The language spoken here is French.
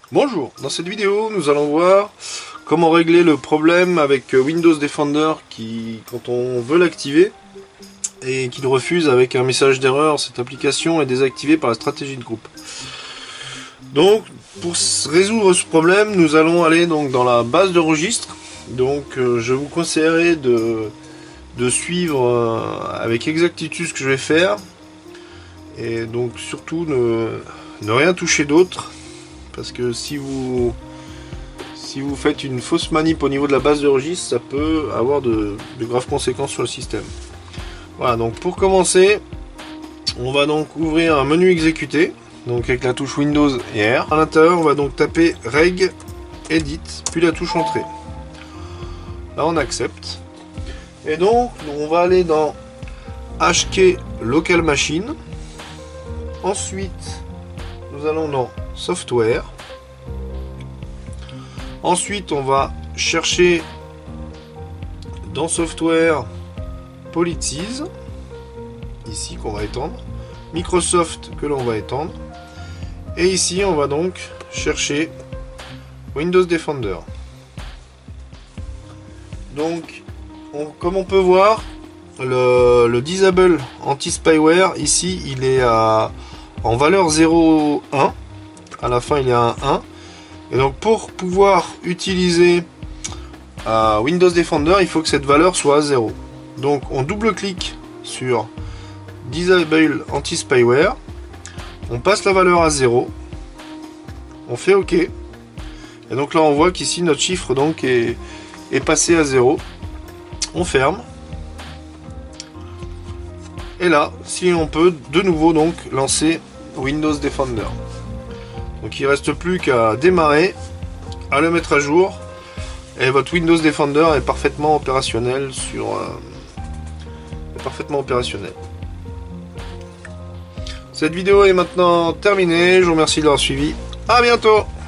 Bonjour, dans cette vidéo nous allons voir comment régler le problème avec Windows Defender qui, quand on veut l'activer et qu'il refuse avec un message d'erreur, cette application est désactivée par la stratégie de groupe. Donc pour résoudre ce problème, nous allons aller donc dans la base de registre. Donc je vous conseillerais de suivre avec exactitude ce que je vais faire et donc surtout ne rien toucher d'autre. Parce que si vous faites une fausse manip au niveau de la base de registre, ça peut avoir de graves conséquences sur le système. Voilà, donc pour commencer, on va donc ouvrir un menu exécuté, donc avec la touche Windows et R. À l'intérieur, on va donc taper Reg, Edit, puis la touche Entrée. Là, on accepte. Et donc, on va aller dans HK Local Machine. Ensuite, nous allons dans Software. Ensuite, on va chercher dans Software Policies, ici qu'on va étendre, Microsoft que l'on va étendre, et ici on va donc chercher Windows Defender. Donc, comme on peut voir, le Disable Anti-Spyware, ici il est en valeur 0,1. À la fin il y a un 1. Et donc pour pouvoir utiliser Windows Defender, il faut que cette valeur soit à 0. Donc on double-clique sur Disable Anti-Spyware. On passe la valeur à 0. On fait OK. Et donc là on voit qu'ici notre chiffre donc est passé à 0. On ferme. Et là, si on peut de nouveau donc lancer Windows Defender. Donc il ne reste plus qu'à démarrer, à le mettre à jour, et votre Windows Defender est parfaitement opérationnel Cette vidéo est maintenant terminée, je vous remercie de l'avoir suivi. À bientôt.